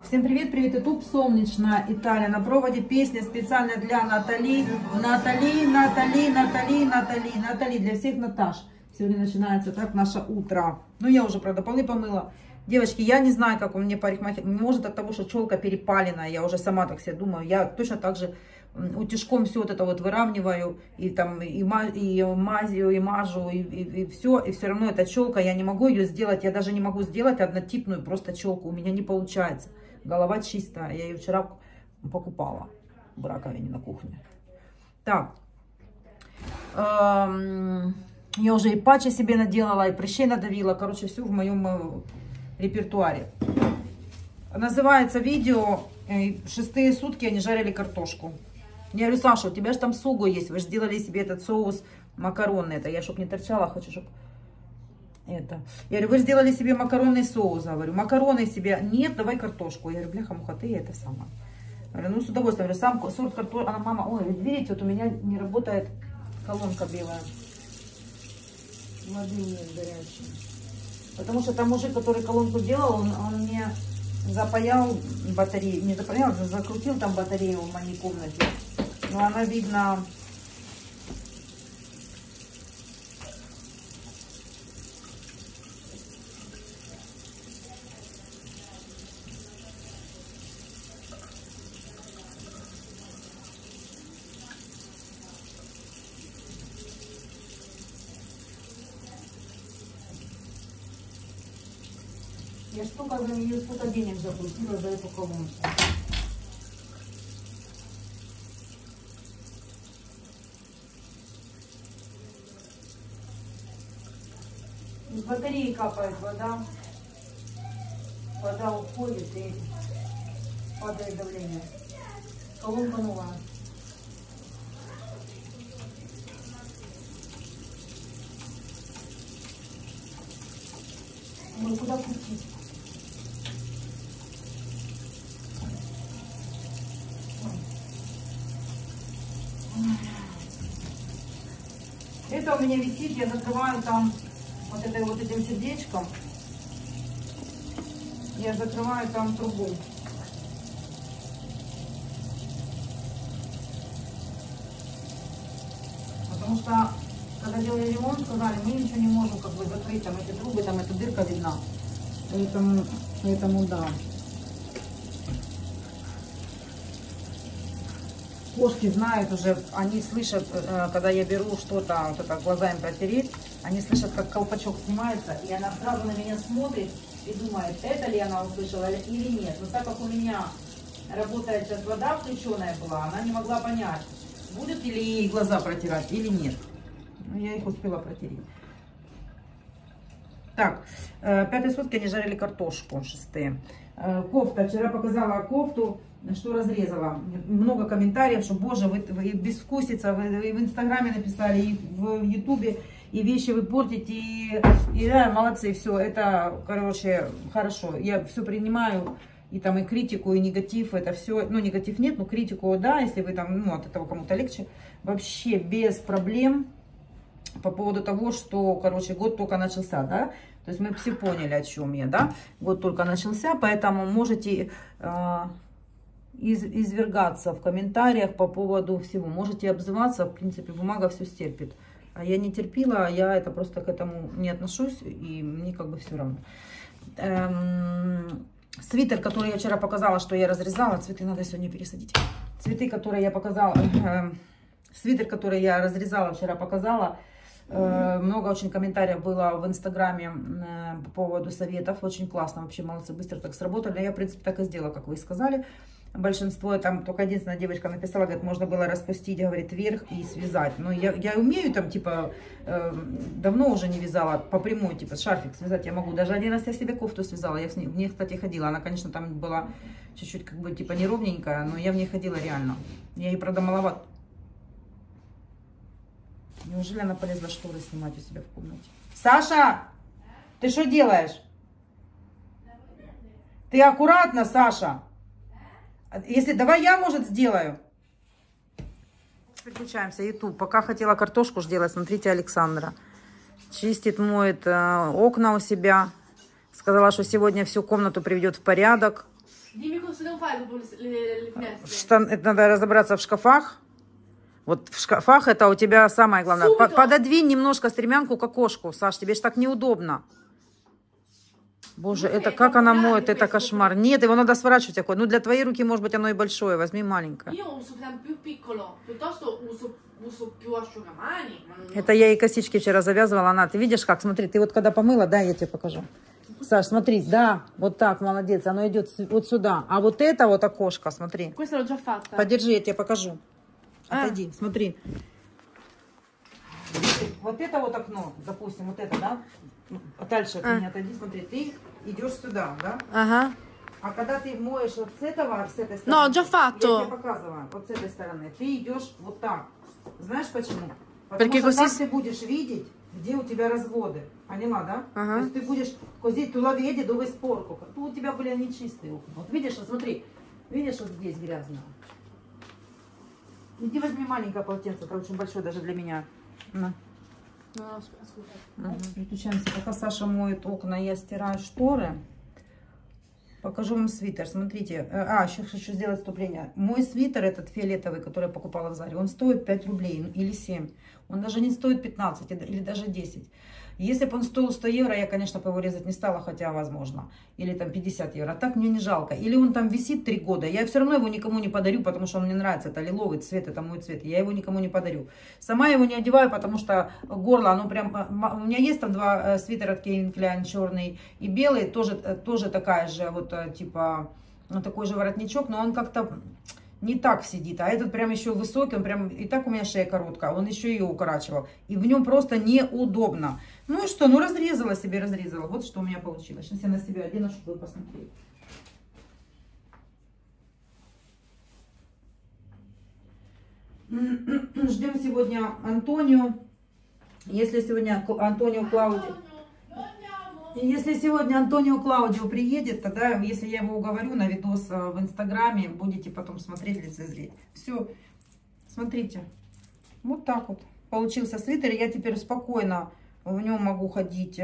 Всем привет, привет, YouTube, солнечная Италия. На проводе песня специально для Натали. Натали, для всех Наташ. Сегодня начинается так наше утро. Ну, я уже, правда, полы помыла. Девочки, я не знаю, как у меня парикмахер. Может, от того, что челка перепаленная, я уже сама так себе думаю. Я точно так же утюжком все вот это вот выравниваю, и там и мазью, и мажу, и все равно эта челка, я не могу ее сделать, я даже не могу сделать однотипную просто челку, у меня не получается. Голова чистая, я ее вчера покупала в раковине на кухне. Так, я уже и патчи себе наделала, и прыщей надавила, короче, все в моем репертуаре. Называется видео «Шестые сутки они жарили картошку». Я говорю: Саша, у тебя же там суго есть, вы же сделали себе этот соус макаронный. Это я, чтобы не торчала, хочу, чтобы это. Я говорю: вы же сделали себе макаронный соус. Говорю: макароны себе. Нет, давай картошку. Я говорю: бляха-муха, ты это сама. Я говорю: ну, с удовольствием. Я говорю: сам сорт картошки. Она: мама, ой, видите, вот у меня не работает колонка белая. Воды нет горячей. Потому что там мужик, который колонку делал, он мне запаял батарею. Не запаял, закрутил там батарею в моей комнате. Но она, видно, я столько за нее, сколько денег заплатила за эту колонку. Из батареи капает вода. Вода уходит и падает давление. Колонка новая. Ну куда пустить? Это у меня висит, я закрываю там вот этим сердечком. Я закрываю там трубу. Потому что, когда делали ремонт, сказали, мы ничего не можем как бы закрыть, там эти трубы, там эта дырка видна. Поэтому да. Кошки знают уже, они слышат, когда я беру что-то, вот это глаза им протереть, они слышат, как колпачок снимается, и она сразу на меня смотрит и думает, это ли она услышала или нет. Но так как у меня работает сейчас вода включенная была, она не могла понять, будет ли ей глаза протирать или нет. Но я их успела протереть. Так, пятые сутки они жарили картошку, шестые. Кофта, вчера показала кофту, что разрезала. Много комментариев, что, боже, вы безвкусица, вы в Инстаграме написали, и в Ютубе, и вещи вы портите, и да, молодцы, все, это, короче, хорошо. Я все принимаю, и там и критику, и негатив, это все, ну, негатив нет, но критику, да, если вы там, ну, от этого кому-то легче, вообще без проблем. По поводу того, что, короче, год только начался, да, то есть мы все поняли, о чем я, да, год только начался, поэтому можете извергаться в комментариях по поводу всего, можете обзываться, в принципе, бумага все стерпит, а я не терпила, я это просто к этому не отношусь, и мне как бы все равно. Свитер, который я вчера показала, что я разрезала, цветы надо сегодня пересадить, цветы, которые я показала, свитер, который я разрезала, вчера показала. Много очень комментариев было в Инстаграме по поводу советов. Очень классно, вообще молодцы, быстро так сработали. Я, в принципе, так и сделала, как вы и сказали. Большинство, там только единственная девочка написала, говорит, можно было распустить, говорит, вверх и связать. Но я умею там, типа, давно уже не вязала по прямой, типа, шарфик связать я могу. Даже один раз я себе кофту связала, я в ней, кстати, ходила. Она, конечно, там была чуть-чуть, как бы, типа, неровненькая, но я в ней ходила реально. Я ей, правда, маловато. Неужели она полезла шторы снимать у себя в комнате? Саша, ты что делаешь? Ты аккуратно, Саша. Если давай я, может, сделаю. Переключаемся, YouTube. Пока хотела картошку сделать, смотрите, Александра чистит, моет окна у себя. Сказала, что сегодня всю комнату приведет в порядок. Dimmi cosa devo fare dopo le finestre. Это надо разобраться в шкафах. Вот в шкафах это у тебя самое главное. Пододвинь немножко стремянку к окошку, Саш, тебе же так неудобно. Боже, это как она моет, это кошмар. Нет, его надо сворачивать такое. Ну, для твоей руки, может быть, оно и большое. Возьми маленькое. Это я ей косички вчера завязывала. Она, ты видишь как? Смотри, ты вот когда помыла, да, я тебе покажу. Саш, смотри, да, вот так, молодец. Оно идет вот сюда. А вот это вот окошко, смотри. Подержи, я тебе покажу. Отойди, смотри. Вот это вот окно, допустим, вот это, да? Дальше от меня отойди, смотри, ты идешь сюда, да? Ага. А когда ты моешь вот с этой стороны, No, già fatto. я тебе показываю, вот с этой стороны, ты идешь вот так. Знаешь почему? Perché Потому что così... так ты будешь видеть, где у тебя разводы. Поняла, да? Ага. То есть ты будешь козить, tu la vedi dove sporco. Тут у тебя были нечистые окна. Вот видишь, вот смотри, видишь, вот здесь грязно. Иди возьми маленькое полотенце, это очень большое даже для меня. На. Переключаемся, пока Саша моет окна, я стираю шторы. Покажу вам свитер, смотрите. Еще хочу сделать вступление. Мой свитер, этот фиолетовый, который я покупала в Заре, он стоит 5 рублей или 7. Он даже не стоит 15 или даже 10. Если бы он стоил 100 евро, я, конечно, бы его резать не стала, хотя возможно. Или там 50 евро. А так мне не жалко. Или он там висит 3 года. Я все равно его никому не подарю, потому что он мне нравится. Это лиловый цвет, это мой цвет. Я его никому не подарю. Сама его не одеваю, потому что горло, оно прям... У меня есть там 2 свитера от Calvin Klein, черный и белый. Тоже такая же, вот типа, такой же воротничок, но он как-то... не так сидит, а этот прям еще высокий, он прям, и так у меня шея короткая, он еще ее укорачивал, и в нем просто неудобно. Ну и что, ну разрезала себе, разрезала, вот что у меня получилось. Сейчас я на себя одену, чтобы вы посмотрели. Ждем сегодня Антонио, если сегодня Антонио Клаудио приедет, тогда, если я его уговорю на видос в Инстаграме, будете потом смотреть, лицезреть. Все, смотрите, вот так вот получился свитер. Я теперь спокойно в нем могу ходить,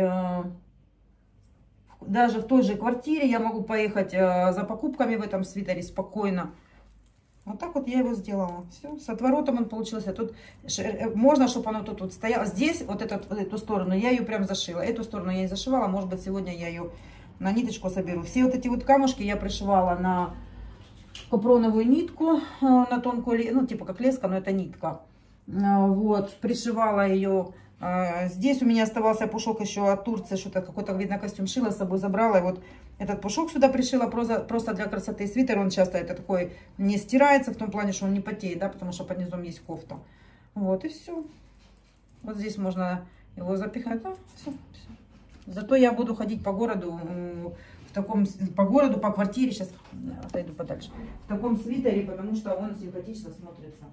даже в той же квартире я могу поехать за покупками в этом свитере спокойно. Вот так вот я его сделала. Все, с отворотом он получился. Тут можно, чтобы оно тут вот стояло. Здесь, вот эту сторону, я ее прям зашила. Эту сторону я не зашивала. Может быть, сегодня я ее на ниточку соберу. Все вот эти вот камушки я пришивала на капроновую нитку, на тонкую, ну, типа как леска, но это нитка. Вот, пришивала ее. Здесь у меня оставался пушок еще от Турции, что-то какой-то, видно, костюм шила, с собой забрала. И вот этот пушок сюда пришила просто для красоты. Свитер, он часто это такой не стирается, в том плане, что он не потеет, да, потому что под низом есть кофта. Вот, и все. Вот здесь можно его запихать, да, все. Зато я буду ходить по городу, по квартире, сейчас отойду подальше, в таком свитере, потому что он симпатично смотрится.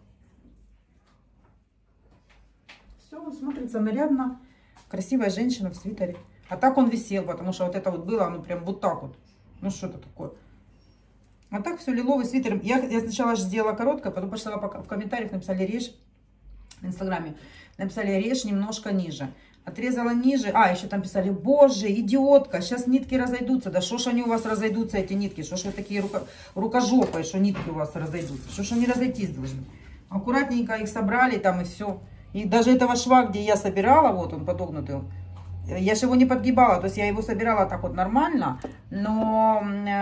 Все, он смотрится нарядно. Красивая женщина в свитере. А так он висел, потому что вот это вот было, ну прям вот так вот. Ну что это такое? А так все, лиловый свитер. Я сначала же сделала короткое, потом пошла в комментариях, написали режь в Инстаграме. Написали режь немножко ниже. Отрезала ниже. Еще там писали, боже, идиотка, сейчас нитки разойдутся. Да что ж они у вас разойдутся, эти нитки? Что ж вы такие рукожопые, что нитки у вас разойдутся? Что ж они разойтись должны? Аккуратненько их собрали там и все. И даже этого шва, где я собирала, вот он подогнутый, я же его не подгибала, то есть я его собирала так вот нормально, но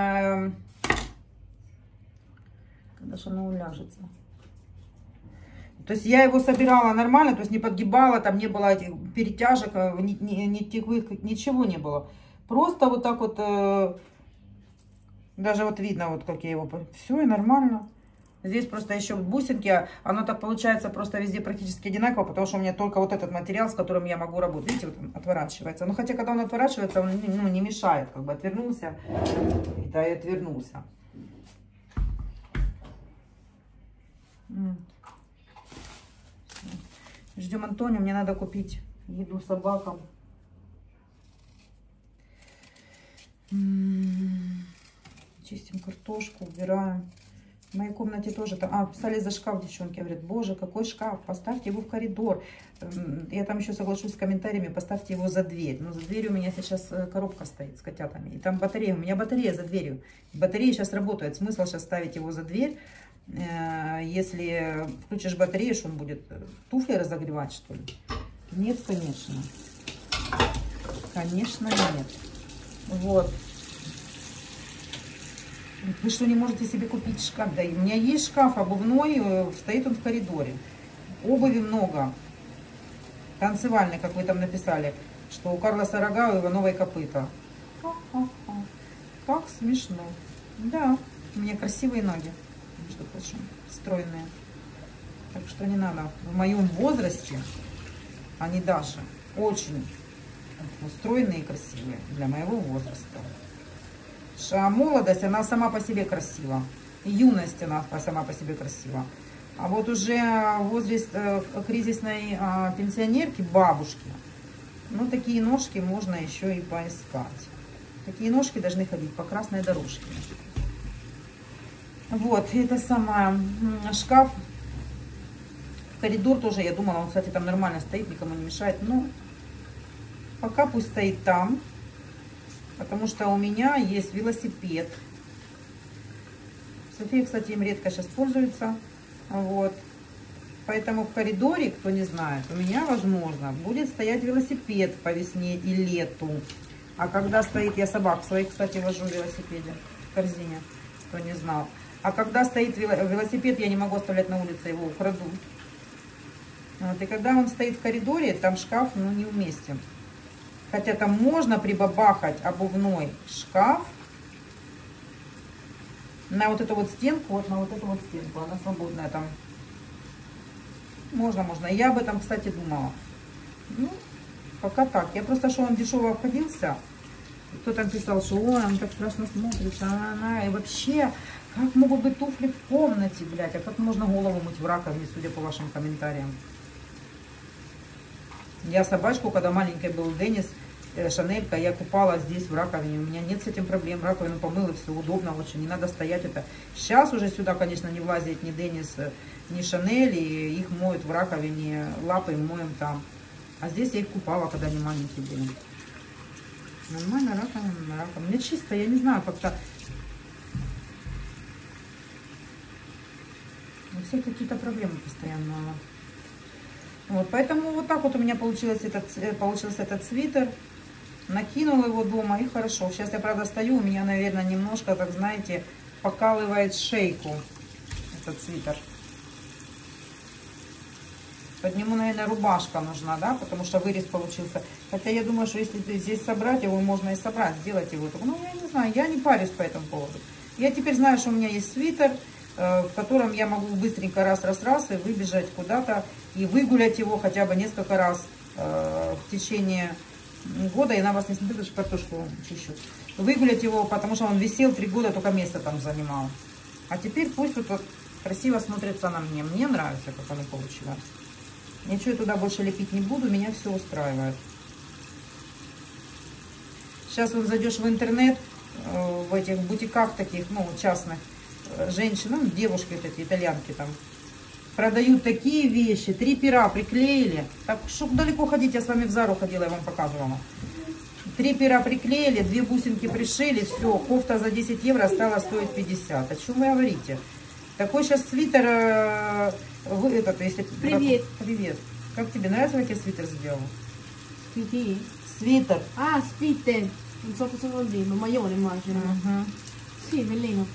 когда же оно уляжется. То есть я его собирала нормально, то есть не подгибала, там не было этих перетяжек, нитевых, ничего не было. Просто вот так вот, даже вот видно, вот как я его, все и нормально. Здесь просто еще бусинки, оно так получается просто везде практически одинаково, потому что у меня только вот этот материал, с которым я могу работать. Видите, вот он отворачивается. Но хотя, когда он отворачивается, он не мешает, как бы отвернулся, да, и отвернулся. Ждем Антонио, мне надо купить еду собакам. Чистим картошку, убираем. В моей комнате тоже там... писали за шкаф, девчонки. Говорят, боже, какой шкаф, поставьте его в коридор. Я там еще соглашусь с комментариями, поставьте его за дверь. Но за дверью у меня сейчас коробка стоит с котятами. И там батарея, у меня батарея за дверью. Батарея сейчас работает. Смысл сейчас ставить его за дверь. Если включишь батарею, что он будет туфли разогревать, что ли? Нет, конечно. Конечно, нет. Вот. Вы что, не можете себе купить шкаф? Да, у меня есть шкаф обувной, стоит он в коридоре. Обуви много. Танцевальный, как вы там написали, что у Карлоса рога, у Ивановой копыта. Как смешно. Да, у меня красивые ноги, между прочим, стройные. Так что не надо. В моем возрасте они даже очень стройные и красивые для моего возраста. А молодость, она сама по себе красива. И юность, она сама по себе красива. А вот уже возраст кризисной пенсионерки, бабушки, ну, такие ножки можно еще и поискать. Такие ножки должны ходить по красной дорожке. Вот, это самое, шкаф. Коридор тоже, я думала, он, кстати, там нормально стоит, никому не мешает. Но пока пусть стоит там. Потому что у меня есть велосипед. София, кстати, им редко сейчас пользуется. Вот. Поэтому в коридоре, кто не знает, у меня, возможно, будет стоять велосипед по весне и лету. А когда стоит, я собак своих, кстати, вожу в велосипеде, в корзине, кто не знал. А когда стоит велосипед, я не могу оставлять на улице, его украду. Вот. И когда он стоит в коридоре, там шкаф, ну, неуместен. Хотя там можно прибабахать обувной шкаф на вот эту вот стенку, вот на вот эту вот стенку, она свободная там. Можно. Я об этом, кстати, думала. Ну, пока так. Я просто, что он дешево обходился. Кто там писал, что он так страшно смотрится, и вообще, как могут быть туфли в комнате, блядь, а как можно голову мыть в раковине, судя по вашим комментариям. Я собачку, когда маленький был Денис, Шанелька, я купала здесь в раковине. У меня нет с этим проблем. Раковину помыла, все удобно очень. Не надо стоять это. Сейчас уже сюда, конечно, не влазит ни Денис, ни Шанель. И их моют в раковине. Лапы моем там. А здесь я их купала, когда они маленькие были. Нормально, раковина. Мне чисто, я не знаю, как-то... У всех какие-то проблемы постоянно. Вот, поэтому вот так вот у меня получился этот свитер. Накинула его дома и хорошо. Сейчас я, правда, стою, у меня, наверное, немножко, так знаете, покалывает шейку этот свитер. Под нему, наверное, рубашка нужна, да, потому что вырез получился. Хотя я думаю, что если здесь собрать его, можно и собрать, сделать его. Ну, я не знаю, я не парюсь по этому поводу. Я теперь знаю, что у меня есть свитер, в котором я могу быстренько раз и выбежать куда-то и выгулять его хотя бы несколько раз в течение года. И на вас не смотрю, даже картошку чищу. Выгулять его, потому что он висел 3 года, только место там занимал. А теперь пусть вот красиво смотрится на мне. Мне нравится, как оно получилось. Ничего я туда больше лепить не буду, меня все устраивает. Сейчас вот зайдешь в интернет, в этих бутиках таких, ну, частных, женщины, ну, девушки вот эти, итальянки там, продают такие вещи, 3 пера приклеили. Так, что далеко ходить, я с вами в Зару ходила, я вам показывала. 3 пера приклеили, 2 бусинки пришили, все, кофта за 10 евро стала стоить 50. О чем вы говорите? Такой сейчас свитер, если... Привет. Привет. Как тебе нравится, как я свитер сделала? Chi? Свитер. Ah, spitte. Non so cosa vuol dire, ma maglione immagino. Sì, bellino.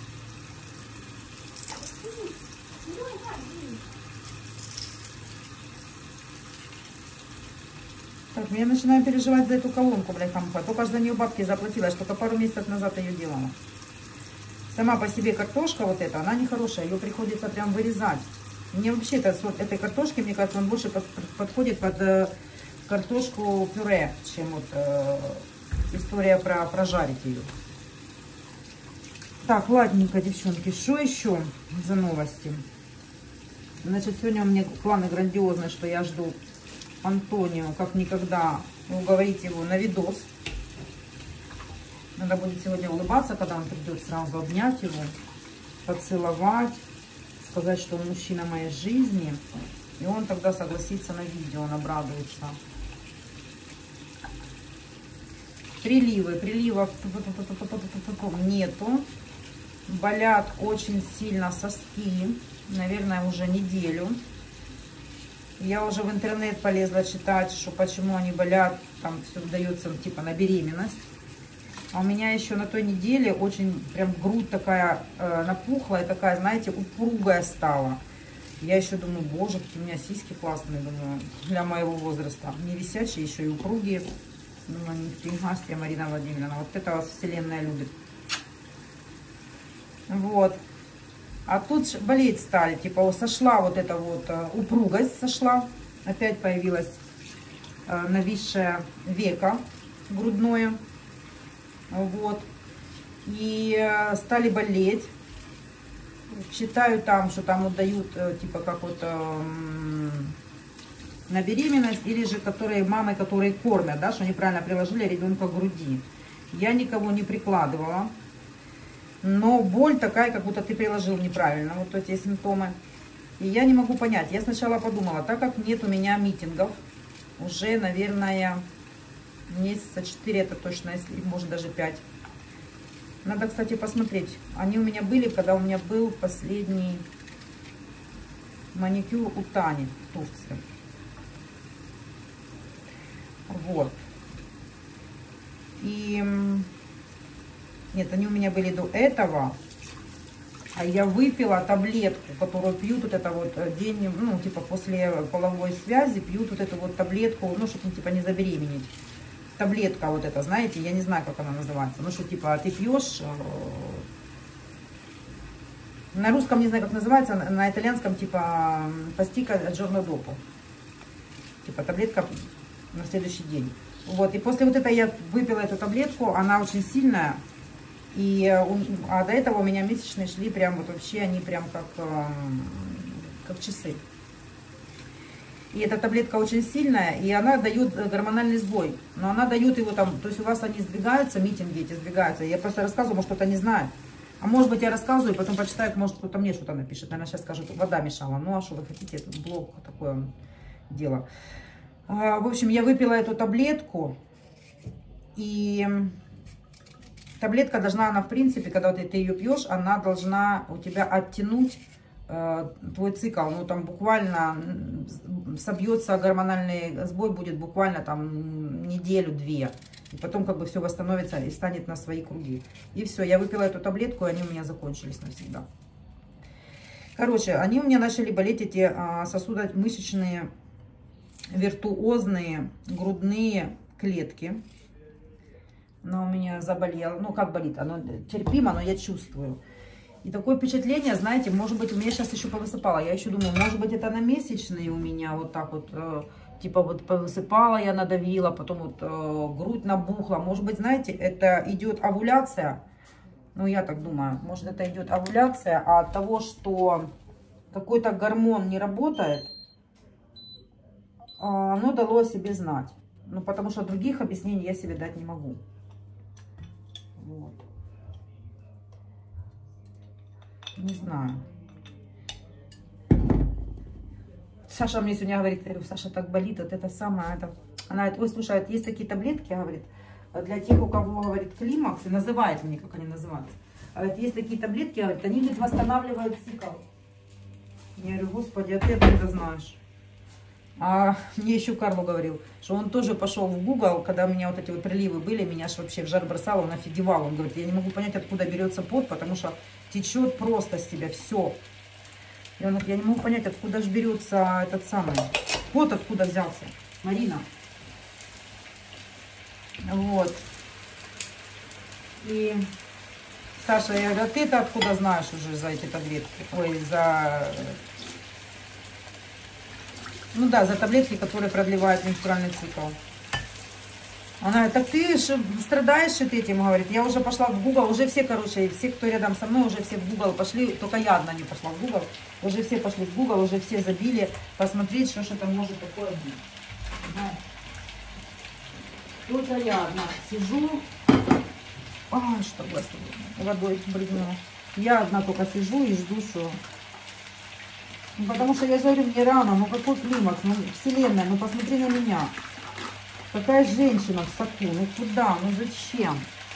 Так, я начинаю переживать за эту колонку, бляха-муха. Только за нее бабки заплатила, я только пару месяцев назад ее делала. Сама по себе картошка вот эта, она нехорошая, ее приходится прям вырезать. Мне вообще этой картошки, мне кажется, он больше подходит под картошку пюре, чем вот история про прожарить ее. Так, ладненько, девчонки, что еще за новости? Значит, сегодня у меня планы грандиозные, что я жду Антонио, как никогда, уговорить его на видос. Надо будет сегодня улыбаться, когда он придет, сразу обнять его, поцеловать. сказать, что он мужчина моей жизни. И он тогда согласится на видео, он обрадуется. Приливов нету. Болят очень сильно соски. Наверное, уже неделю. Я уже в интернет полезла читать, что почему они болят. Там все дается типа на беременность. А у меня еще на той неделе очень прям грудь такая напухлая, такая, знаете, упругая стала. Я еще думаю, боже, какие у меня сиськи классные, думаю, для моего возраста. Не висячие, еще и упругие. Думаю, нифига себе, Марина Владимировна, вот это вас вселенная любит. Вот. А тут болеть стали, типа сошла вот эта вот упругость, сошла. Опять появилась нависшее веко грудное. Вот. И стали болеть. Читаю там, что там вот дают, типа, как вот на беременность, или же которые мамы, которые кормят, да, что неправильно приложили ребенка к груди. Я никого не прикладывала. Но боль такая, как будто ты приложил неправильно, вот эти симптомы. И я не могу понять. Я сначала подумала, так как нет у меня митингов, уже, наверное, месяца 4, это точно, если, может, даже 5. Надо, кстати, посмотреть. Они у меня были, когда у меня был последний маникюр у Тани в Турции. Вот. И... Нет, они у меня были до этого. А я выпила таблетку, которую пьют вот это вот день, ну, типа после половой связи, пьют вот эту вот таблетку, ну, чтобы, типа, не забеременеть. Таблетка вот эта, знаете, я не знаю, как она называется. Ну, что, типа, ты пьешь, на русском не знаю, как называется, на итальянском, типа, пастика giorno dopo. Типа, таблетка на следующий день. Вот, и после вот этой я выпила эту таблетку, она очень сильная. И, а до этого у меня месячные шли прям вот вообще, они прям как часы. И эта таблетка очень сильная, и она дает гормональный сбой. Но она дает его там, то есть у вас они сдвигаются, митинги эти сдвигаются. Я просто рассказываю, может кто-то не знает. А может быть я рассказываю, потом почитаю, может кто-то мне что-то напишет. Наверное, сейчас скажут, вода мешала. Ну а что вы хотите, это блог, такое дело. В общем, я выпила эту таблетку, и... Таблетка должна, она в принципе, когда вот ты ее пьешь, она должна у тебя оттянуть твой цикл. Ну там буквально собьется гормональный сбой, будет буквально там неделю-две. И потом как бы все восстановится и станет на свои круги. И все, я выпила эту таблетку, и они у меня закончились навсегда. Короче, они у меня начали болеть, эти сосудомышечные, виртуозные, грудные клетки. Она у меня заболела. Ну, как болит? Оно терпимо, но я чувствую. И такое впечатление, знаете, может быть, у меня сейчас еще повысыпало. Я еще думаю, может быть, это на месячные у меня вот так вот, типа вот повысыпала, я надавила, потом вот грудь набухла. Может быть, знаете, это идет овуляция. Ну, я так думаю, может, это идет овуляция, а от того, что какой-то гормон не работает, оно дало о себе знать. Ну, потому что других объяснений я себе дать не могу. Вот. Не знаю. Саша мне сегодня говорит, я говорю, Саша так болит, вот это самое, это... Она говорит, ой, слушай, есть такие таблетки, говорит, для тех, у кого, говорит, климакс, и называет мне, как они называются. Говорит, есть такие таблетки, говорит, они, говорит, восстанавливают цикл. Я говорю, господи, а ты это знаешь. А мне еще Карло говорил, что он тоже пошел в Google, когда у меня вот эти вот приливы были, меня аж вообще в жар бросало, он офигевал. Он говорит, я не могу понять, откуда берется пот, потому что течет просто с тебя все. И он говорит, я не могу понять, откуда же берется этот самый пот, откуда взялся. Марина. Вот. И Саша, я говорю, а ты-то откуда знаешь уже за эти таблетки? Ой, за... Ну да, за таблетки, которые продлевают менструальный цикл. Она говорит, так ты страдаешь этим, говорит. Я уже пошла в Google, уже все, короче, все, кто рядом со мной, уже все в Google пошли. Только я одна не пошла в Google. Уже все пошли в Google, уже все забили посмотреть, что там может такое быть. Да. Только я одна сижу. Ай, что, господи, водой брызнула. Я одна только сижу и жду, что Ну, потому что я же говорю, мне рано, ну какой климакс, ну вселенная, ну посмотри на меня. Какая женщина в соку, ну куда, ну зачем?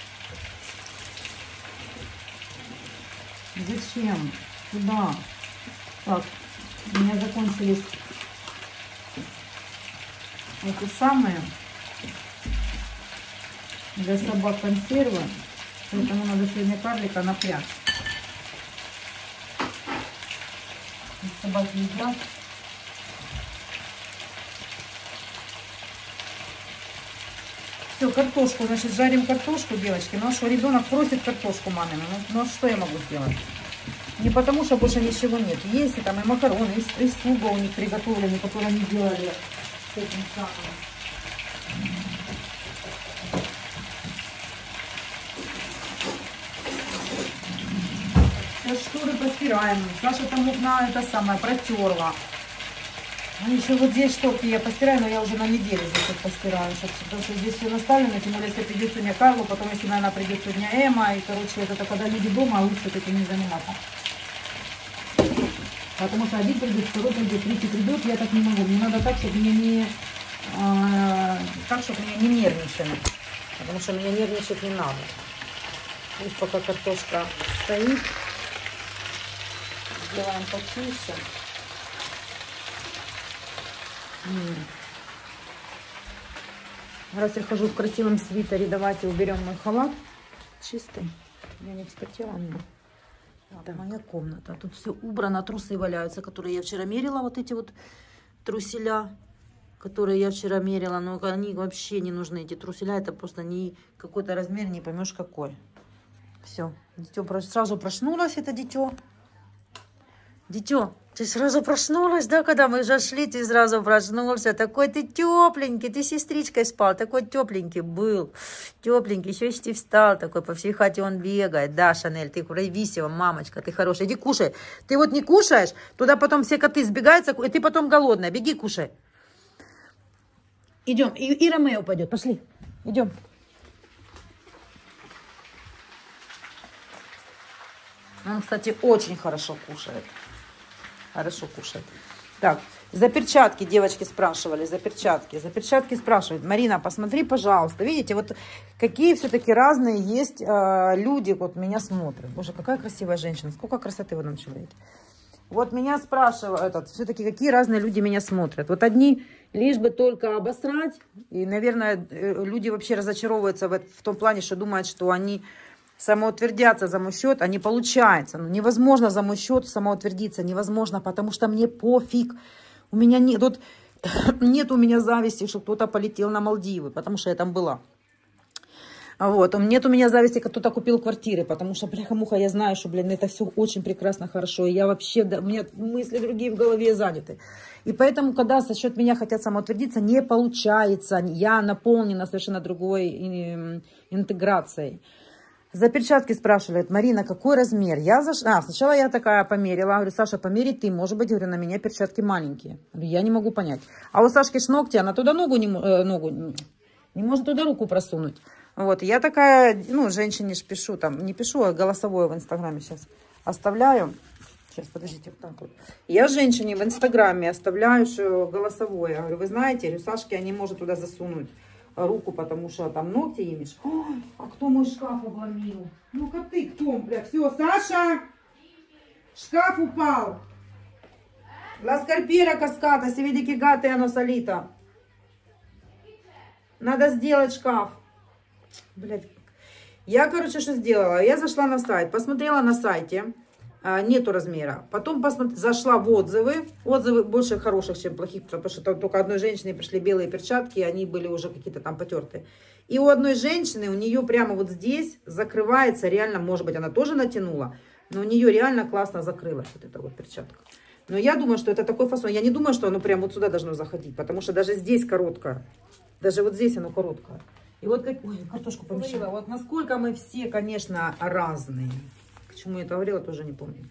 Зачем? Куда? Так, у меня закончились эти самые для собак консервы, поэтому надо сегодня карлика напрячь. Собаки едят. Все, картошку, значит, жарим картошку, девочки. Ну а что, ребенок просит картошку мамину. Ну а что я могу сделать? Не потому, что больше ничего нет. Есть и там и макароны, и супа у них приготовлены, которые они делали с этим самым. Сейчас шторы постираем. Саша там окна это самое протерла. А еще вот здесь шторки я постираю, но я уже на неделю здесь вот постираю. Сейчас, потому что здесь все наставлено, тем более, если придет сегодня Карлу, потом еще, наверное, придет сегодня Эма. И, короче, это когда люди дома, лучше этим не заниматься. Потому что один придет, второй придет, третий придет, я так не могу. Мне надо так, чтобы меня не... чтобы меня не нервничали. Потому что мне нервничать не надо. Пусть пока картошка стоит. Сделаем почище. Раз я хожу в красивом свитере, давайте уберем мой халат. Чистый. Я не вспотела у меня. Это моя комната. Тут все убрано, трусы валяются, которые я вчера мерила. Вот эти вот труселя, которые я вчера мерила. Но они вообще не нужны, эти труселя. Это просто не какой-то размер, не поймешь какой. Все. Дитё сразу проснулось, это дитё. Дитё, ты сразу проснулась, да, когда мы зашли, ты сразу проснулся. Такой ты тепленький, ты с сестричкой спал, такой тепленький был. Тепленький, еще и встал, такой по всей хате он бегает. Да, Шанель, ты проявись его, мамочка, ты хорошая. Иди кушай. Ты вот не кушаешь, туда потом все коты сбегаются, и ты потом голодная. Беги, кушай. Идем, и Ромео пойдет, пошли, идем. Он, кстати, очень хорошо кушает. Хорошо кушает. Так, за перчатки девочки спрашивали, за перчатки. За перчатки спрашивают. Марина, посмотри, пожалуйста. Видите, вот какие все-таки разные есть люди, вот меня смотрят. Боже, какая красивая женщина. Сколько красоты в этом человеке. Вот меня спрашивают, все-таки какие разные люди меня смотрят. Вот одни лишь бы только обосрать. И, наверное, люди вообще разочаровываются в том плане, что думают, что они... самоутвердятся за мой счет, а не получается. Ну, невозможно за мой счет самоутвердиться, невозможно, потому что мне пофиг. У меня нет, вот, нет у меня зависти, что кто-то полетел на Малдивы, потому что я там была. Вот. Нет у меня зависти, как кто-то купил квартиры, потому что, бляха-муха, я знаю, что, блин, это все очень прекрасно, хорошо. И я вообще, да, у меня мысли другие в голове заняты. И поэтому, когда за счет меня хотят самоутвердиться, не получается. Я наполнена совершенно другой интеграцией. За перчатки спрашивают, Марина, какой размер? Сначала я такая померила. Говорю, Саша, помери ты. Может быть, говорю, на меня перчатки маленькие. Говорю, я не могу понять. А у Сашки ж ногти, она туда не может туда руку просунуть. Вот, я такая, женщине ж пишу, там, не пишу, а голосовое в Инстаграме сейчас оставляю. Сейчас, подождите, вот так вот. Я женщине в Инстаграме оставляю голосовое. Я говорю, вы знаете, говорю, Сашке я не может туда засунуть руку, потому что там ногти имеешь. Ой, а кто мой шкаф обломил? Ну-ка ты, кто, бля? Все, Саша, шкаф упал. La scarpiera cascata, si vedi che gatta hanno salita. Надо сделать шкаф. Блядь. Я, короче, что сделала? Я зашла на сайт, посмотрела на сайте. Нету размера. Потом зашла в отзывы. Отзывы больше хороших, чем плохих, потому что там только одной женщине пришли белые перчатки, и они были уже какие-то там потертые. И у одной женщины, у нее прямо вот здесь закрывается, реально, может быть, она тоже натянула, но у нее реально классно закрылась вот эта вот перчатка. Но я думаю, что это такой фасон. Я не думаю, что оно прямо вот сюда должно заходить, потому что даже здесь короткое. Даже вот здесь оно короткое. И вот как... Ой, картошку помешала. Вот насколько мы все, конечно, разные. К чему я это говорила, тоже не помню.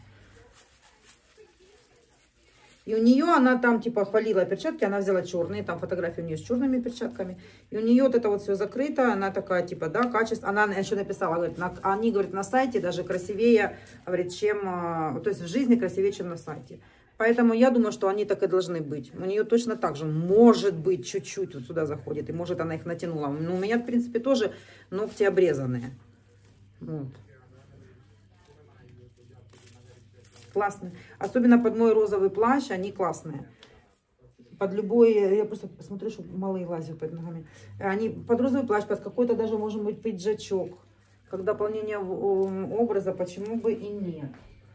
И у нее, она там типа хвалила перчатки, она взяла черные, там фотографии у нее с черными перчатками. И у нее вот это вот все закрыто, она такая типа, да, качество. Она еще написала, говорит, они, говорит, на сайте даже красивее, говорит, чем, то есть в жизни красивее, чем на сайте. Поэтому я думаю, что они так и должны быть. У нее точно так же, может быть, чуть-чуть вот сюда заходит. И может она их натянула. Но у меня, в принципе, тоже ногти обрезанные. Вот. Классные. Особенно под мой розовый плащ, они классные. Под любой, я просто посмотрю, чтобы малые лазят под ногами. Они под розовый плащ, под какой-то даже, может быть, пиджачок. Как дополнение образа, почему бы и нет.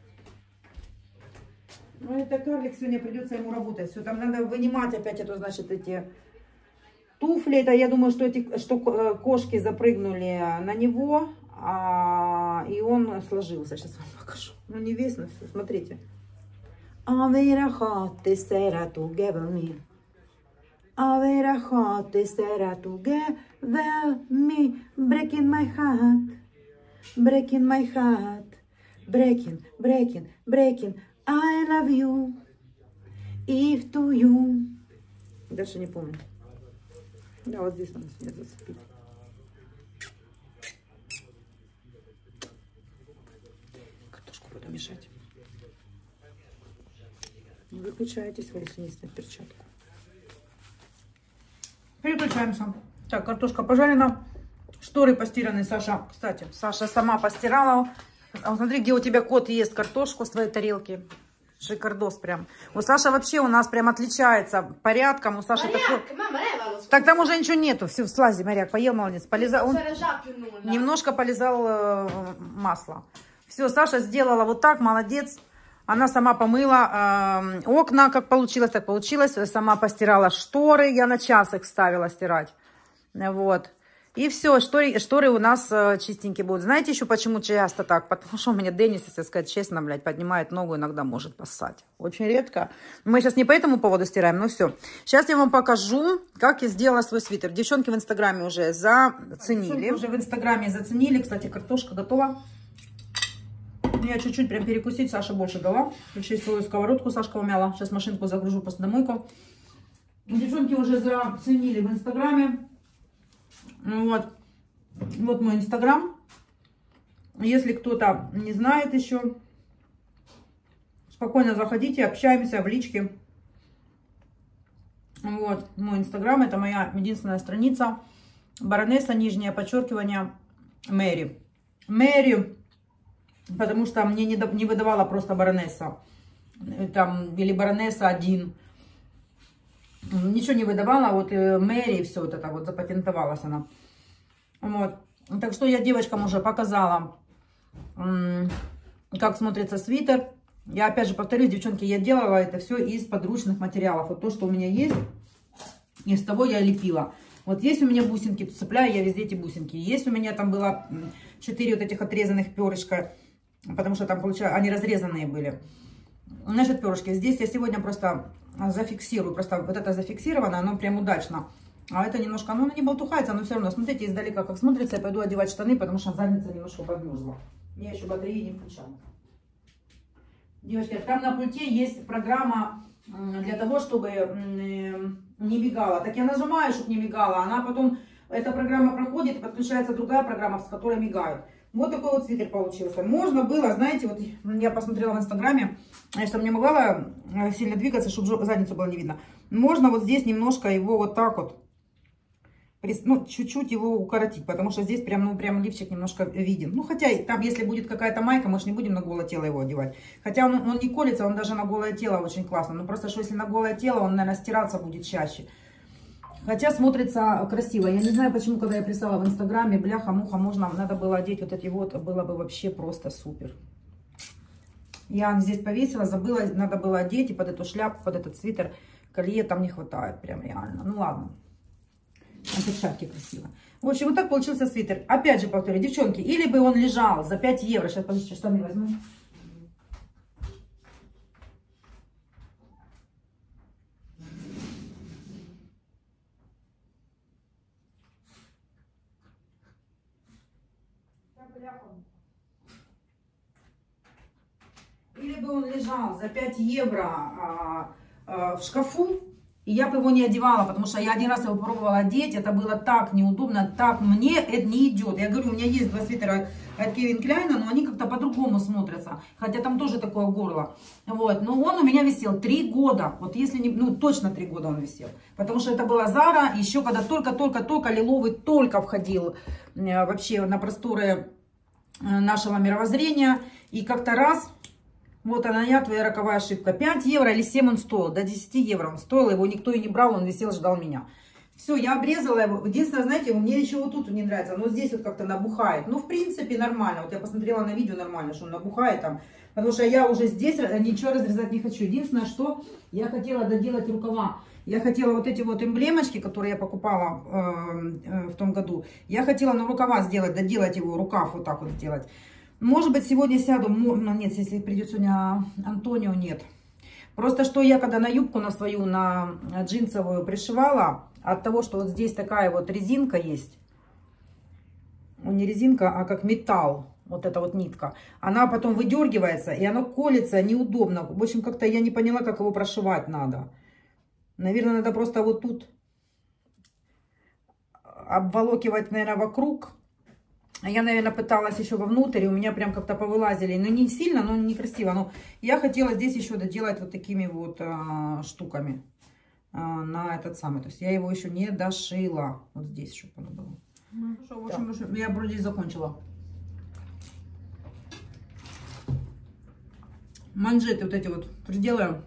Ну, это карлик, сегодня придется ему работать. Все, там надо вынимать опять эту, значит, эти туфли. Это, я думаю, что кошки запрыгнули на него, и он сложился. Сейчас вам покажу. Ну, не весь, но все, смотрите. Avere hot sera together me. Avere hot sera together me. Breaking my heart. Breaking my heart. Breaking, breaking, breaking. I love you. If to you. Дальше не помню. Да, вот здесь надо меня зацепить. Картошку буду мешать. Не выключайтесь, вы если не снять перчатку. Переключаемся. Так, картошка пожарена. Шторы постираны, Саша. Кстати, Саша сама постирала. А вот смотри, где у тебя кот ест картошку с твоей тарелки. Шикардос прям. У Саши вообще у нас прям отличается порядком. У Саши такой... Так там уже ничего нету. Все, слази, моряк, поел, молодец. Полезал... Он немножко полезал масло. Все, Саша сделала вот так, молодец. Она сама помыла окна, как получилось, так получилось. Сама постирала шторы. Я на час их ставила стирать. Вот. И все, шторы у нас чистенькие будут. Знаете еще почему часто так? Потому что у меня Денис, если сказать честно, блядь, поднимает ногу, иногда может поссать. Очень редко. Мы сейчас не по этому поводу стираем, но все. Сейчас я вам покажу, как я сделала свой свитер. Девчонки в инстаграме уже заценили. Девчонки уже в инстаграме заценили. Кстати, картошка готова. Я чуть-чуть прям перекусить, Саша больше дала. Включить свою сковородку, Сашка умяла. Сейчас машинку загружу, посудомойку. Девчонки уже заценили в инстаграме. Вот. Вот мой инстаграм. Если кто-то не знает еще, спокойно заходите, общаемся в личке. Вот мой инстаграм, это моя единственная страница. Баронесса, нижнее подчеркивание, Мэри. Мэри, потому что мне не выдавала просто баронесса. Там, или баронесса 1. Ничего не выдавала, вот Мэри, все вот это вот запатентовалась она. Вот. Так что я девочкам уже показала, как смотрится свитер. Я опять же повторюсь, девчонки, я делала это все из подручных материалов. Вот то, что у меня есть, из того я лепила. Вот есть у меня бусинки, цепляю я везде эти бусинки. Есть у меня там было 4 вот этих отрезанных перышка, потому что там, получается, они разрезанные были. Значит, перышки. Здесь я сегодня просто зафиксирую. Просто вот это зафиксировано, оно прям удачно. А это немножко, ну, оно не болтухается, но все равно. Смотрите издалека, как смотрится. Я пойду одевать штаны, потому что задница немножко подмерзла. Я еще батареи не включала. Девочки, там на пульте есть программа для того, чтобы не мигала. Так я нажимаю, чтобы не мигала. Она потом, эта программа проходит, и подключается другая программа, с которой мигают. Вот такой вот свитер получился. Можно было, знаете, вот я посмотрела в инстаграме, я что не могла сильно двигаться, чтобы задницу было не видно. Можно вот здесь немножко его вот так вот, ну, чуть-чуть его укоротить, потому что здесь прям, ну, прям лифчик немножко виден. Ну, хотя там, если будет какая-то майка, мы же не будем на голое тело его одевать. Хотя он не колется, он даже на голое тело очень классно. Но просто, что если на голое тело, он, наверное, стираться будет чаще. Хотя смотрится красиво. Я не знаю, почему, когда я писала в инстаграме, бляха-муха, надо было одеть вот эти вот, было бы вообще просто супер. Я здесь повесила, забыла, надо было одеть и под эту шляпку, под этот свитер. Колье там не хватает, прям реально. Ну ладно. На перчатке красиво. В общем, вот так получился свитер. Опять же повторю, девчонки, или бы он лежал за 5 евро. Сейчас, подождите, штаны возьму. Или бы он лежал за 5 евро в шкафу, И я бы его не одевала, потому что я один раз его пробовала одеть, это было так неудобно, так мне это не идет. Я говорю, у меня есть 2 свитера от Кевин Кляйна, но они как-то по-другому смотрятся, хотя там тоже такое горло. Вот, но он у меня висел 3 года, вот если не, ну точно 3 года он висел, потому что это была Зара, еще когда только лиловый только входил вообще на просторы нашего мировоззрения, и как-то раз... Вот она, твоя роковая ошибка. 5 евро или 7 он стоил. До 10 евро он стоил. Его никто и не брал. Он висел, ждал меня. Все, я обрезала его. Единственное, знаете, мне еще вот тут не нравится. Но здесь вот как-то набухает. Ну, в принципе, нормально. Вот я посмотрела на видео, нормально, что он набухает там. Потому что я уже здесь ничего разрезать не хочу. Единственное, что я хотела доделать рукава. Я хотела вот эти вот эмблемочки, которые я покупала в том году. Я хотела на рукава сделать, доделать его, рукав вот так вот сделать. Может быть, сегодня сяду, но нет, если придет сегодня Антонио, нет. Просто что я когда на юбку на свою, на джинсовую пришивала, от того, что вот здесь такая вот резинка есть, ну, не резинка, а как металл, вот эта вот нитка, она потом выдергивается, и оно колется неудобно. В общем, как-то я не поняла, как его прошивать надо. Наверное, надо просто вот тут обволокивать, наверное, вокруг. Я, наверное, пыталась еще вовнутрь, и у меня прям как-то повылазили. Но не сильно, но некрасиво. Но я хотела здесь еще доделать вот такими вот штуками на этот самый. То есть я его еще не дошила. Вот здесь, чтобы оно было. Хорошо, в общем, я вроде закончила. Манжеты вот эти вот приделаем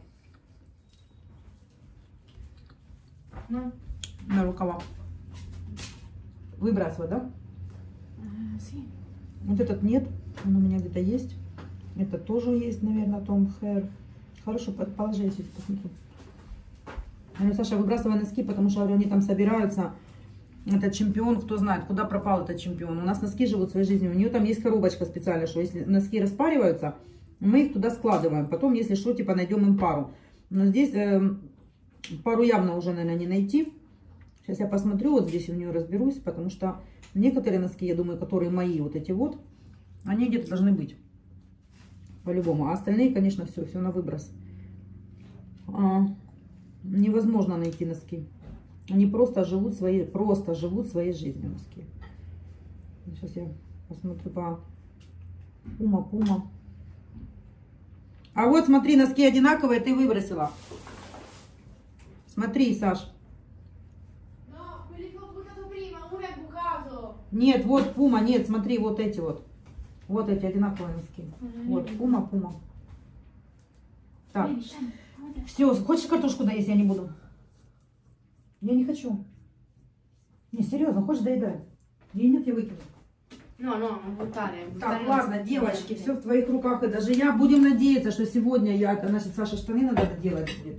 на рукава. Выбрасывать, да? Вот этот нет, он у меня где-то есть. Это тоже есть, наверное, Tom Hair. Хорошо, положи здесь, посмотрю. Саша, выбрасывай носки, потому что они там собираются. Этот чемпион, кто знает, куда пропал этот чемпион. У нас носки живут своей жизнью. У нее там есть коробочка специальная, что если носки распариваются, мы их туда складываем. Потом, если что, типа найдем им пару. Но здесь пару явно уже, наверное, не найти. Сейчас я посмотрю, вот здесь у нее разберусь, потому что некоторые носки, я думаю, которые мои, вот эти вот, они где-то должны быть. По-любому. А остальные, конечно, все на выброс. Невозможно найти носки. Они просто живут своей жизнью, носки. Сейчас я посмотрю по Пума. А вот смотри, носки одинаковые, ты выбросила. Смотри, Саш. Нет, вот Пума, нет, смотри, вот эти вот. Вот эти одинаковые носки. Вот, Пума. Так, все, хочешь картошку доесть, я не буду. Я не хочу. Не, серьезно, хочешь доедай? Ей нет, я выкину. Так, ладно, девочки, все в твоих руках. И даже я, будем надеяться, что сегодня значит, Саша, штаны надо доделать будет.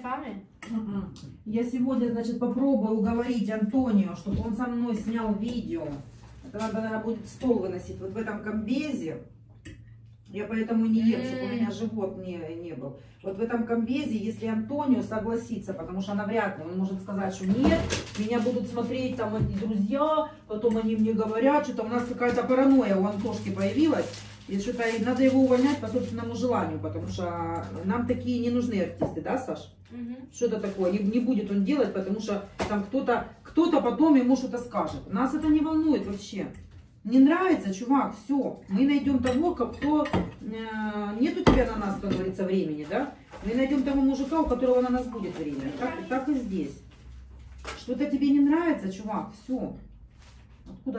Я сегодня, значит, попробую уговорить Антонио, чтобы он со мной снял видео. Это надо, наверное, будет стол выносить вот в этом комбезе. Я поэтому не ем, чтобы у меня живот не был. Вот в этом комбезе, если Антонио согласится, потому что навряд ли он может сказать, что нет, меня будут смотреть там и друзья, потом они мне говорят, что там у нас какая-то паранойя у Антошки появилась. И что-то надо его увольнять по собственному желанию, потому что нам такие не нужны артисты, да, Саш? Что-то такое. Не будет он делать, потому что там кто-то потом ему что-то скажет. Нас это не волнует вообще. Не нравится, чувак, все. Мы найдем того, кто... Нет у тебя на нас, как говорится, времени, да? Мы найдем того мужика, у которого на нас будет время. Так и здесь. Что-то тебе не нравится, чувак, все. Откуда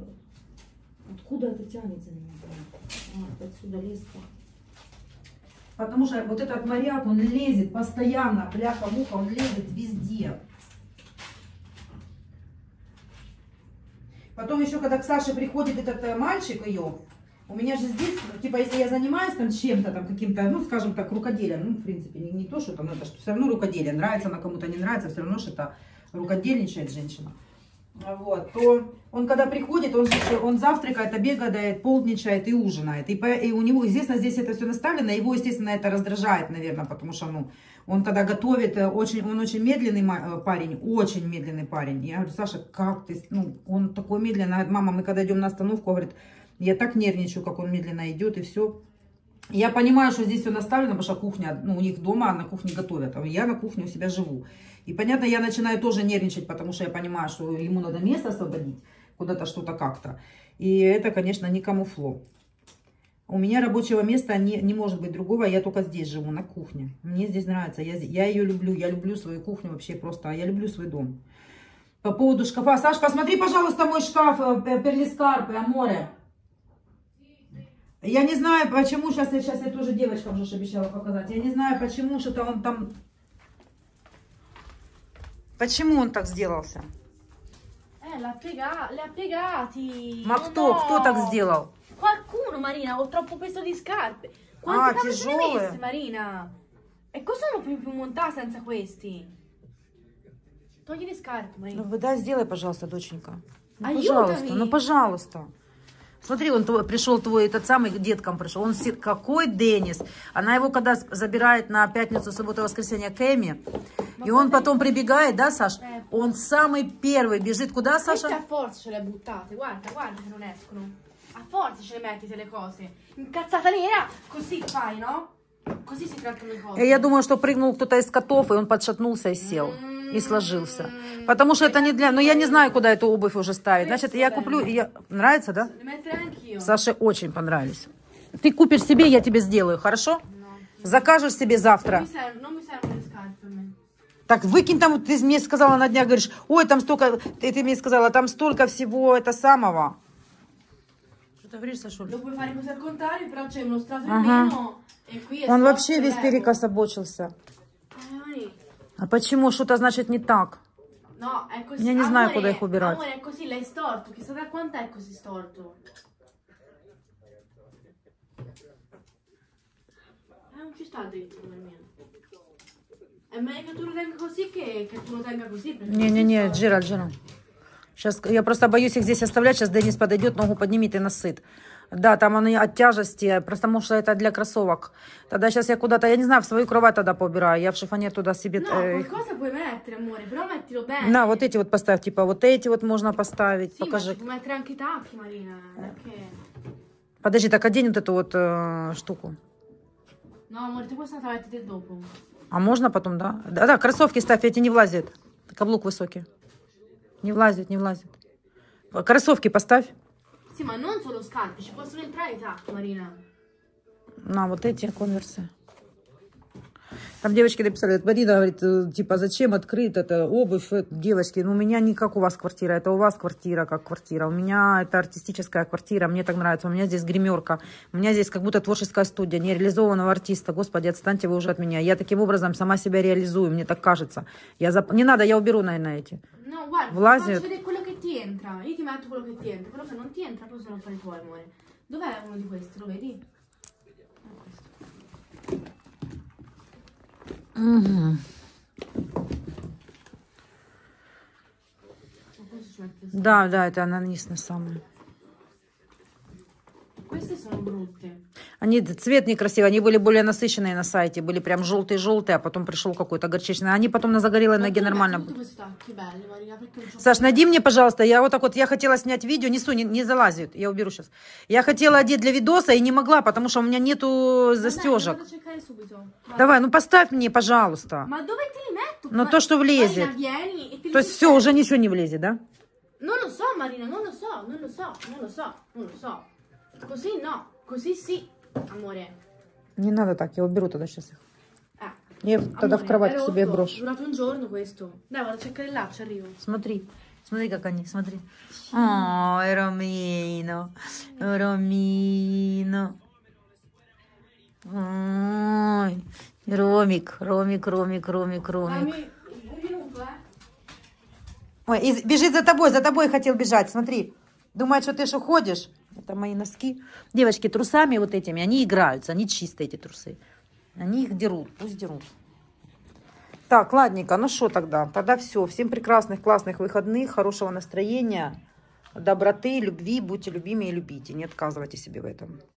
это тянется меня? Отсюда леска. Потому что вот этот моряк, он лезет постоянно, бляха-муха, он лезет везде. Потом еще, когда к Саше приходит этот мальчик ее, у меня же здесь, типа, если я занимаюсь там чем-то, там каким-то, ну, скажем так, рукоделием, ну, в принципе, не то, что там, это что все равно рукоделие, нравится она кому-то, не нравится, все равно, что это рукодельничает женщина. Вот, то он когда приходит, он завтракает, обедает, полдничает и ужинает. И у него, естественно, здесь это все наставлено, его, естественно, это раздражает, наверное, потому что, ну, он когда готовит, он очень медленный парень, очень медленный парень. Я говорю, Саша, как ты, ну, он такой медленный. Мама, мы когда идем на остановку, говорит, я так нервничаю, как он медленно идет, и все. Я понимаю, что здесь все наставлено, потому что кухня, ну, у них дома на кухне готовят, а я на кухне у себя живу. И, понятно, я начинаю тоже нервничать, потому что я понимаю, что ему надо место освободить, куда-то что-то как-то. И это, конечно, не камуфло. У меня рабочего места не может быть другого, я только здесь живу, на кухне. Мне здесь нравится, я ее люблю, я люблю свою кухню вообще просто, я люблю свой дом. По поводу шкафа. Саш, посмотри, пожалуйста, мой шкаф Перлискарпе, Аморе. Я не знаю, почему, сейчас я тоже девочкам уже обещала показать. Я не знаю, почему, что-то он там... Почему он так сделался? Le ha piegati. Ma кто так сделал? Qualcuno, Marina, ho troppo peso di scarpe. Quante cavolo ce ne hai messe, Marina? E cosa sono più montare senza questi? Togli le scarpe, Marina. Ну, да, сделай, пожалуйста, доченька. Ну, пожалуйста, ну, пожалуйста. Смотри, он пришел твой, этот самый, к деткам пришел. Он сидит, какой Денис. Она его когда забирает на пятницу, субботу, воскресенье к Эми. И он потом прибегает, да, Саш? Он самый первый бежит. Куда, Саша? A forza ce le hai buttate, guarda, guarda che non escono. A forza ce le metti te le cose. Incazzata nera, così fai, no? Così si trattano le cose. И я думаю, что прыгнул кто-то из котов, и он подшатнулся и сел. И сложился. Потому что это не для... Но я не знаю, куда эту обувь уже ставить. Значит, я куплю... Нравится, да? Саше очень понравились. Ты купишь себе, я тебе сделаю, хорошо? Закажешь себе завтра. Так, выкинь там, ты мне сказала на днях, говоришь, ой, там столько... Ты мне сказала, там столько всего это самого. Что ты говоришь, Сашуль? Он вообще весь перекособочился. А почему? Что-то значит не так. No, è così. Я не знаю, куда их убирать. Amore, è così, l'hai storto. Chissà da quanto è così storto. Non ci sta dentro, mio. È meglio che tu lo tenga così che tu lo tenga così. Не, Джеральд. Сейчас я просто боюсь их здесь оставлять. Сейчас Денис подойдет, ногу поднимет и насыт. Да, там они от тяжести, просто потому что это для кроссовок. Тогда сейчас я куда-то, я не знаю, в свою кровать тогда поубираю. Я в шифонер туда себе... На, вот эти вот поставь, типа вот эти вот можно поставить. Покажи. Подожди, так одень вот эту вот штуку. А можно потом, да? Да, кроссовки ставь, эти не влазят. Каблук высокий. Не влазит. Кроссовки поставь. Sì, ma non solo scarpe, ci possono entrare i tacchi, Marina. На, вот эти конверсы. Там девочки написали, Марина говорит, типа, зачем открыть это обувь, девочки, ну у меня не как у вас квартира, это у вас квартира как квартира, у меня это артистическая квартира, мне так нравится, у меня здесь гримерка, у меня здесь как будто творческая студия нереализованного артиста, господи, отстаньте вы уже от меня, я таким образом сама себя реализую, мне так кажется, не надо, я уберу, наверное, эти. No, guarda, влазят. Faccio vedere quello che ti entra, io ti metto quello che ti entra, quello che non ti entra, poi sono fare i tuoi, amore. Dov'è uno di questi, lo vedi? Угу. Да, это ананисные самые. Queste sono brutte. Они, цвет некрасивый, они были более насыщенные на сайте, были прям желтые-желтые, а потом пришел какой-то горчичный. Они потом на загорелой ноге нормально. Саш, найди мне, пожалуйста, я вот так вот, я хотела снять видео, не залазит, я уберу сейчас. Я хотела одеть для видоса и не могла, потому что у меня нету застежек. Давай, ну поставь мне, пожалуйста. Но то, что влезет. То есть все, уже ничего не влезет, да? Non lo so, Marina, non lo so. Così no, così sì, amore. Не надо так, я уберу тогда сейчас их. Я тогда в кровать к себе брошу. Durato un giorno questo. Dai, vado a cercare il laccio, arrivo. Смотри, как они, смотри. Ой, Ромино. Ой, Ромик. Ой, бежит за тобой хотел бежать, смотри. Думает, что ты ж уходишь. Это мои носки. Девочки, трусами вот этими, они играются, они чистые, эти трусы. Они их дерут, пусть дерут. Так, ладненько, ну что тогда? Тогда все. Всем прекрасных, классных выходных, хорошего настроения, доброты, любви. Будьте любимы и любите. Не отказывайте себе в этом.